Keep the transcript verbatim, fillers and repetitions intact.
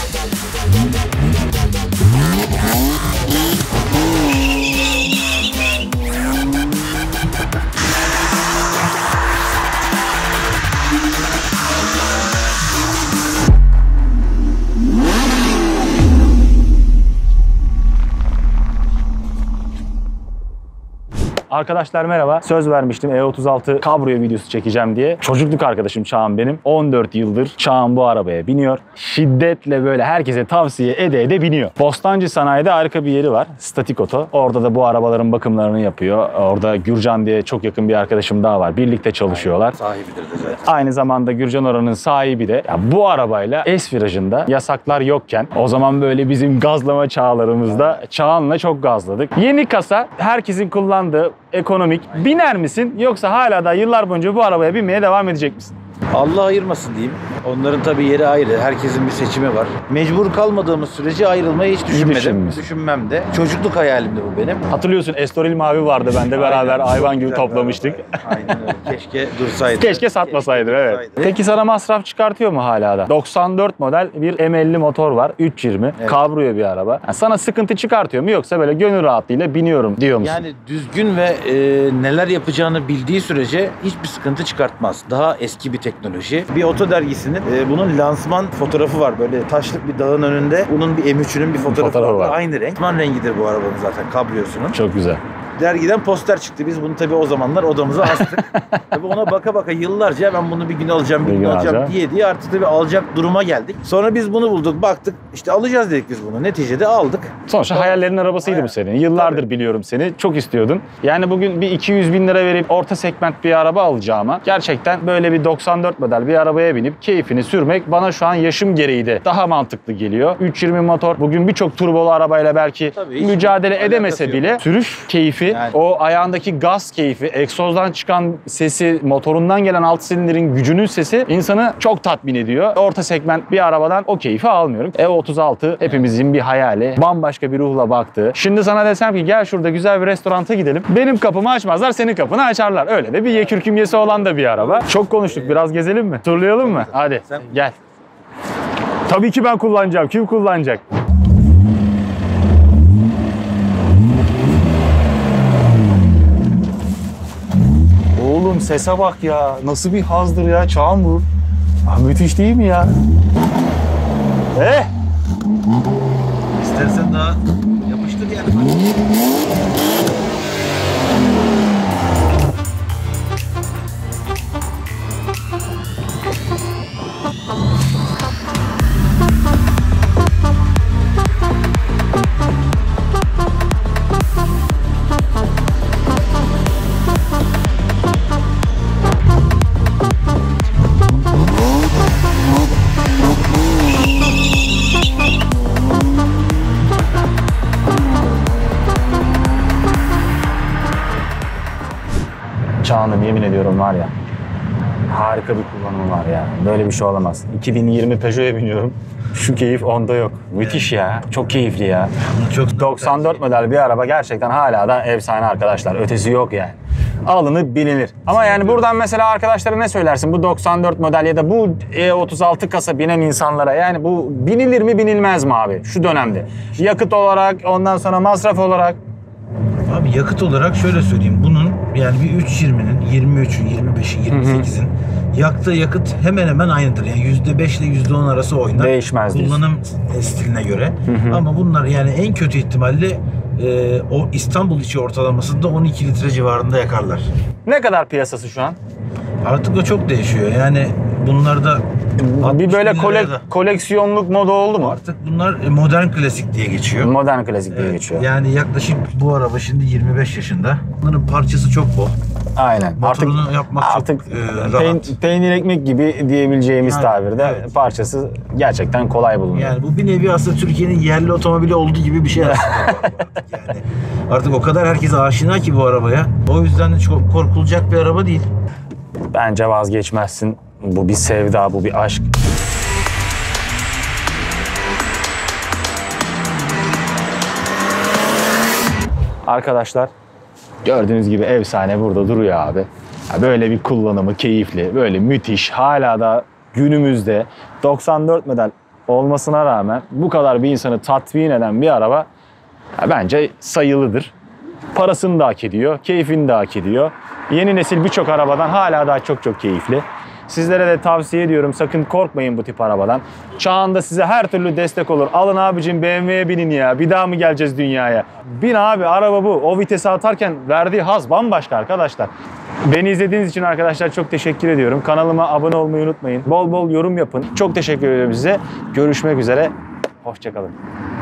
Arkadaşlar merhaba. Söz vermiştim E otuz altı Cabrio videosu çekeceğim diye. Çocukluk arkadaşım Çağan benim. on dört yıldır Çağan bu arabaya biniyor. Şiddetle böyle herkese tavsiye ede ede biniyor. Bostancı Sanayi'de harika bir yeri var. Statik Oto. Orada da bu arabaların bakımlarını yapıyor. Orada Gürcan diye çok yakın bir arkadaşım daha var. Birlikte çalışıyorlar. Sahibidir de zaten. Aynı zamanda Gürcan oranın sahibi de. Ya bu arabayla S virajında yasaklar yokken o zaman böyle bizim gazlama çağlarımızda Çağan'la çok gazladık. Yeni kasa herkesin kullandığı ekonomik. Biner misin yoksa hala da yıllar boyunca bu arabaya binmeye devam edecek misin? Allah ayırmasın diyeyim. Onların tabii yeri ayrı. Herkesin bir seçimi var. Mecbur kalmadığımız sürece ayrılmayı hiç düşünmedim. düşünmüyorsun. Düşünmem de. Çocukluk hayalimdi bu benim. Hatırlıyorsun Estoril Mavi vardı, ben de beraber Aynen, hayvan çok gibi güzel toplamıştık. Aynen öyle. Keşke dursaydı. Keşke satmasaydı, Keşke evet. dursaydı. Peki sana masraf çıkartıyor mu hala da? doksan dört model bir M elli motor var. üç yirmi. Evet. Cabrio bir araba. Yani sana sıkıntı çıkartıyor mu yoksa böyle gönül rahatlığıyla biniyorum diyor musun? Yani düzgün ve e, neler yapacağını bildiği sürece hiçbir sıkıntı çıkartmaz. Daha eski bir teknoloji. Bir oto dergisinin e, bunun lansman fotoğrafı var. Böyle taşlık bir dağın önünde. Bunun bir M üç'ünün bir fotoğrafı, Fotoğrafı var. var. Aynı renk. Lansman rengidir bu arabanın zaten. Cabrio'sunun. Çok güzel. Dergiden poster çıktı. Biz bunu tabii o zamanlar odamıza astık. Tabii ona baka baka yıllarca ben bunu bir gün alacağım, bir, Bir gün gün alacağım alacağım. diye diye artık tabii alacak duruma geldik. Sonra biz bunu bulduk, baktık. İşte alacağız dedik biz bunu. Neticede aldık. Sonuçta Tabii. hayallerin arabasıydı Hayal. bu senin. Yıllardır Tabii. biliyorum seni. Çok istiyordun. Yani bugün bir iki yüz bin lira verip orta segment bir araba alacağıma gerçekten böyle bir doksan dört model bir arabaya binip keyfini sürmek bana şu an yaşım gereği de daha mantıklı geliyor. üç yirmi motor bugün birçok turbolu arabayla belki Tabii, hiç mücadele alakası edemese yok. bile sürüş keyfi, Yani. o ayağındaki gaz keyfi, egzozdan çıkan sesi, motorundan gelen altı silindirin gücünün sesi insanı çok tatmin ediyor. Orta segment bir arabadan o keyfi almıyorum. E otuz altı hepimizin bir hayali. Bambaşka bir ruhla baktı. Şimdi sana desem ki gel şurada güzel bir restoranta gidelim. Benim kapımı açmazlar, senin kapını açarlar. Öyle de bir yekür kümyesi olan da bir araba. Çok konuştuk. Biraz gezelim mi? Turlayalım mı? Hadi Sen- gel. Tabii ki ben kullanacağım. Kim kullanacak? Oğlum sese bak ya. Nasıl bir hazdır ya. Çağan bu. Ah, müthiş değil mi ya? Eh! İstersen daha yapıştır yani. Çağan'ım yemin ediyorum var ya. Harika bir kullanımı var ya. Böyle bir şey olamaz. iki bin yirmi Peugeot'a biniyorum. Şu keyif onda yok. Müthiş ya. Çok keyifli ya. Çok doksan dört model bir araba gerçekten hala da efsane arkadaşlar. Ötesi yok yani. Alınıp bilinir. Ama yani buradan mesela arkadaşlara ne söylersin? Bu doksan dört model ya da bu E otuz altı kasa binen insanlara, yani bu binilir mi binilmez mi abi şu dönemde? Yakıt olarak, ondan sonra masraf olarak. Abi yakıt olarak şöyle söyleyeyim. Bunun yani bir üç yirminin, yirmi üçün, yirmi beşin, yirmi sekizin yaktığı yakıt hemen hemen aynıdır. Yani yüzde beş ile yüzde on arası oynar. Değişmez diyorsun. Kullanım stiline göre. Ama bunlar yani en kötü ihtimalle e, o İstanbul içi ortalamasında on iki litre civarında yakarlar. Ne kadar piyasası şu an? Artık o çok değişiyor. Yani bunlarda Bir böyle altmış bin kole- liraya da- koleksiyonluk moda oldu mu? Artık bunlar modern klasik diye geçiyor. Modern klasik diye Evet, geçiyor. Yani yaklaşık bu araba şimdi yirmi beş yaşında. Bunların parçası çok bol. Aynen. Motorunu artık yapmak artık çok e, peyn- rahat. peynir ekmek gibi diyebileceğimiz Yani, tabirde evet. parçası gerçekten kolay bulunuyor. Yani bu bir nevi aslında Türkiye'nin yerli otomobili olduğu gibi bir şey aslında. Yani artık o kadar herkes aşina ki bu arabaya. O yüzden çok korkulacak bir araba değil. Bence vazgeçmezsin. Bu bir sevda, bu bir aşk. Arkadaşlar gördüğünüz gibi efsane burada duruyor abi. Ya böyle bir kullanımı keyifli, böyle müthiş. Hala da günümüzde doksan dört model olmasına rağmen bu kadar bir insanı tatmin eden bir araba ya bence sayılıdır. Parasını da hak ediyor, keyfini de hak ediyor. Yeni nesil birçok arabadan hala daha çok çok keyifli. Sizlere de tavsiye ediyorum, sakın korkmayın bu tip arabadan. Çağında size her türlü destek olur. Alın abicim B M W'ye binin ya, bir daha mı geleceğiz dünyaya? Bin abi, araba bu. O vitesi atarken verdiği haz bambaşka arkadaşlar. Beni izlediğiniz için arkadaşlar çok teşekkür ediyorum. Kanalıma abone olmayı unutmayın. Bol bol yorum yapın. Çok teşekkür ederim size. Görüşmek üzere. Hoşça kalın.